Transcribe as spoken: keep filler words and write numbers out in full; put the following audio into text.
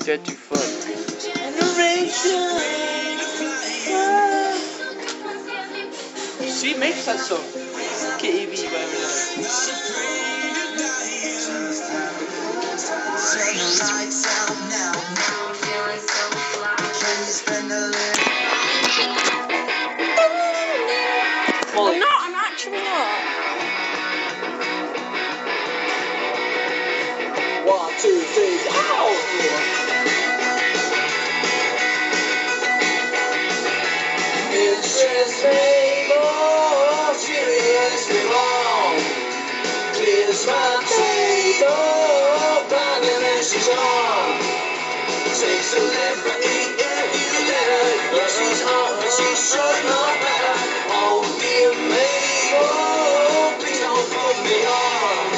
dead too fun. She makes that song. Kitty V, whatever it is. I'm not, I'm actually not. One, two, three, ow! It's just rainbow, seriously wrong. Clears my table, blinding as she's on. Takes a liberty if you let her. Yeah, she's hot, but she's sure not better. Oh, dear Mabel, please don't put me on.